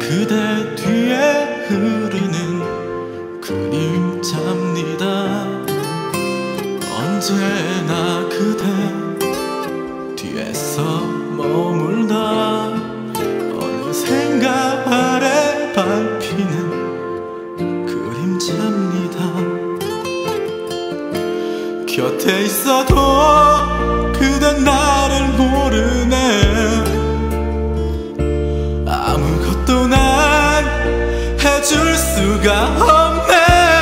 그대 뒤에 흐르는 그림자입니다. 언제나 그대 뒤에서 머물다 어느샌가 아래 밟히는 그림자입니다. 곁에 있어도 그댄 나를 모르네. 아무것도 난 해줄 수가 없네.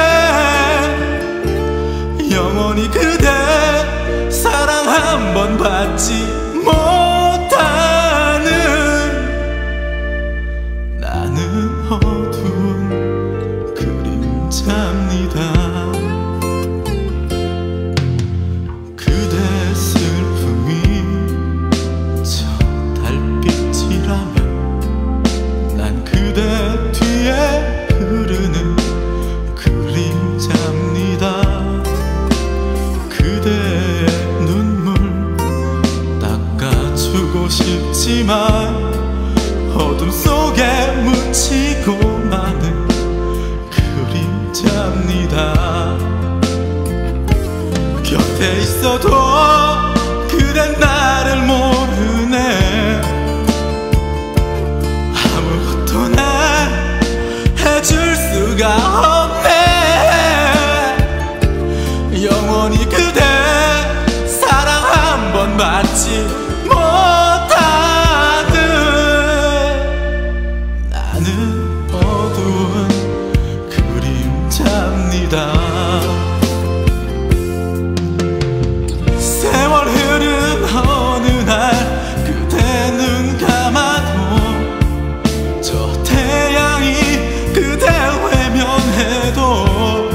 영원히 그대 사랑 한 번 받지 못하는 나는 어두운 그림자입니다. 그대 슬픔이 저 달빛이라면 난 그대 뒤에 흐르는 그림자입니다. 그대의 눈물 닦아주고 싶지만 어둠 속에 묻히고 마는 그림자입니다. 곁에 있어도 그댄 나를 모르네. 아무것도 난 해줄 수가 없네. 영원히 그대 사랑 한 번 받지 못하는 나는 어두운 그림자입니다. 세월 흐른 어느 날 그대 눈 감아도 저 태양이 그대 외면해도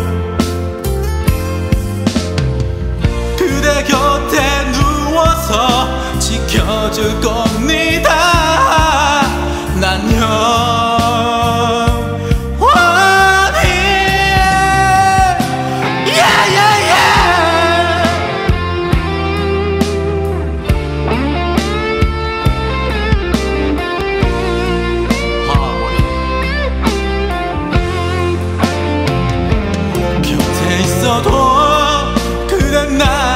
그대 곁에 누워서 지켜줄 겁니다. 난 영원히 곁에 있어도 그댄 나